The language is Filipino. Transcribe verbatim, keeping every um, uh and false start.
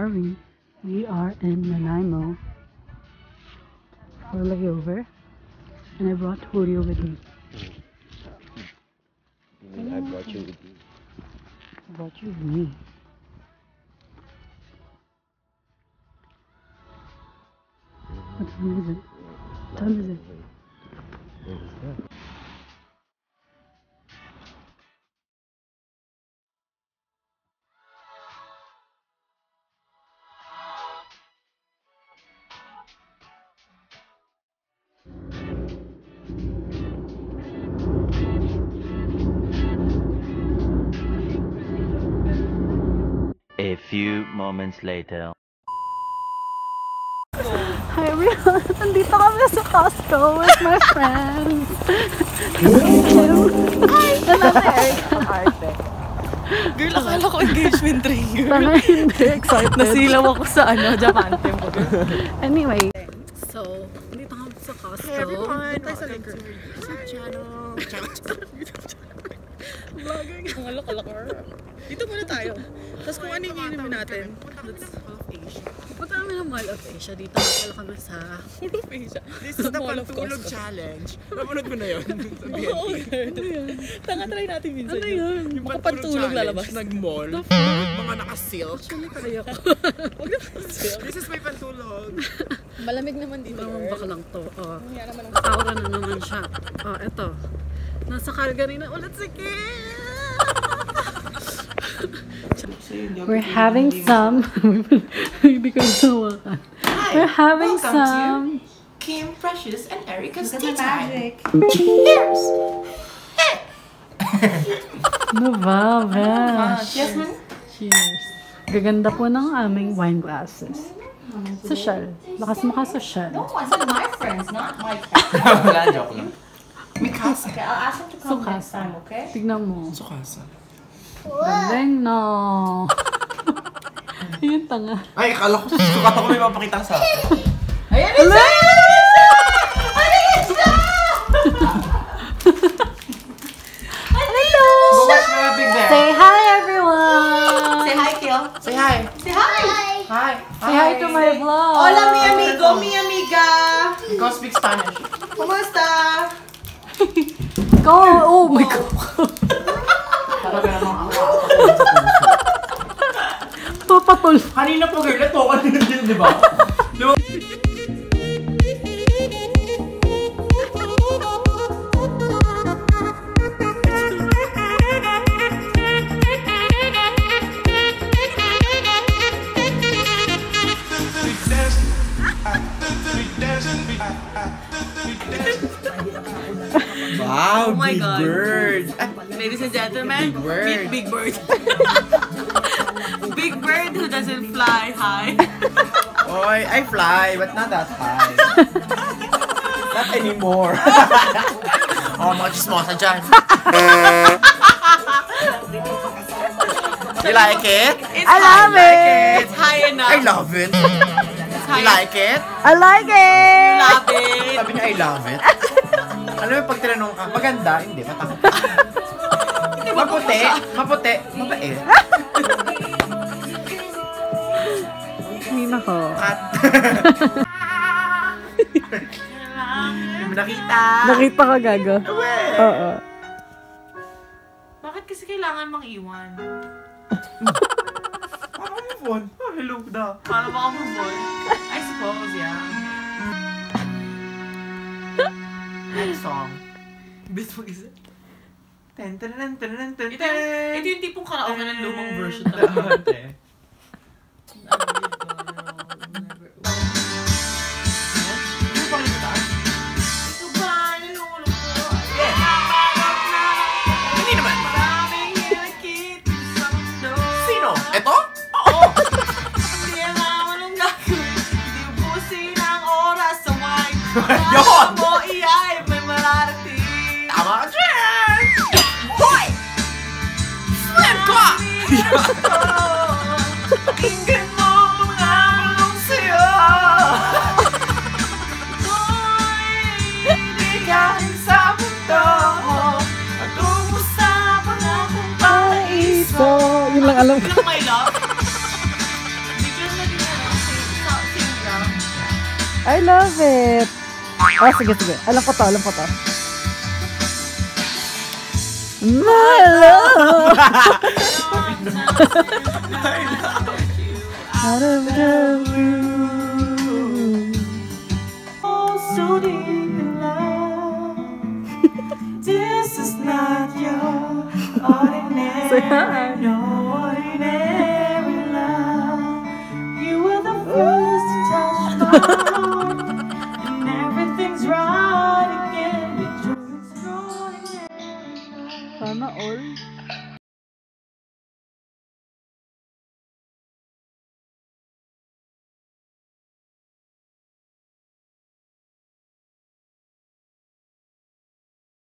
are we? We are in Nanaimo for a layover, and I brought Julio with me. I brought you with me. I brought you with me. What time is it? What time is it? What is that? A few moments later. Hi everyone! Nandito kami sa Costco with my friends. Hi! Nandito Erica. Arte. Girl, akala ko engagement ring, girl. Sana hindi excited. Nasilaw ako sa ano, Japan tempo. Anyway, so, nandito kami sa Costco. Hey everyone! Welcome to our YouTube channel. Vlogger nga. Ang alak-alakar. Dito muna tayo. Tapos kung ano yung inumin natin. Let's Punta kami ng Mall of Asia. Dito pala kami sa Mall of Asia. This is the pantulog challenge. Napanood mo na yun? Oo, Tanga, try natin minsan. Ano yun? Yung pantulog lalabas. Nag-mall. Mga naka-silk. Actually, kaya ko. Huwag na silk. This is my pantulog. Malamig naman dito. Parang baka lang to. Oh. Kaya naman ang Aura na naman siya. Oh, eto. Nasa Calgary na ulit si Kim! We're having some. Hindi ko nawakan. We're having some. Kim, Precious, and Erica's tea magic. Cheers! No ba, besh? Jasmine? Cheers. Gaganda po ng aming wine glasses. Social. Lakas mo ka social. No, I said my friends, not my friends. Wala, joke lang. Mikasa. Okay, I'll ask him to come next Sukasa. time, okay? Tignan mo. Sukasa. Galing, no. Ayun, tanga. Ay, akala ko akala ko may mapakita sa akin. Ayan, Hello! Hello! Go watch mga Big Bear. Say hi, everyone! Say hi, Kiel. Say hi. Say hi! Hi. Say hi to my vlog! Hola, mi amigo, mi amiga! Ikaw speak Spanish. Kumusta? Go! Oh my God! Talaga namang ang Papatol! kanina po girl, ito kanina din, di ba? Di ba? Wow, Oh my big God. bird! Ladies and gentlemen, Big bird. meet Big Bird. Big Bird who doesn't fly high. Oy, I fly, but not that high. Not anymore. Oh, mga chismosa dyan. You like it? It's I love high. it! It's high enough. I love it. It's high You like it? I like it! Love it. Sabi niya, I love it. Alam mo, pag tinanong ka, maganda, hindi, matakot. Maputi, maputi, mabait. Hindi na ko. Kat. Hindi mo nakita. Nakita ka, gago. Oo. Bakit kasi kailangan mang iwan? Paano mo phone? Oh, hello da. Paano baka move on? I suppose, yeah. Next song. Best mo isa. Ten, ten, ten, ten, ten, ten, Ito yung, ito yung tipong karaoke ng lumang version na. Dante. Ano pa kita? Ito ba? Nilulog ko. Hindi naman. Maraming hinakit sa mundo. Sino? Ito? Oo! Hindi alam anong gagawin. Hindi ubusin ang oras sa wine. Yun! Mo iyay may mararating. Tama ka dyan! Hoy! Swim ka! Pakinggan mo mga bulong sa'yo. Ako'y ibigay sa mundo. At ubus sa pangakong paraiso. So, yun lang alam ko. Yun lang, my love. Bigyan na I love it. Oh, sige, sige. Alam ko to, alam ko to. My love. Out of the blue. Oh, so deep in love. This is not your ordinary, no ordinary love. You were the first to touch my heart, and everything's right again. It's your extraordinary love. Sana all.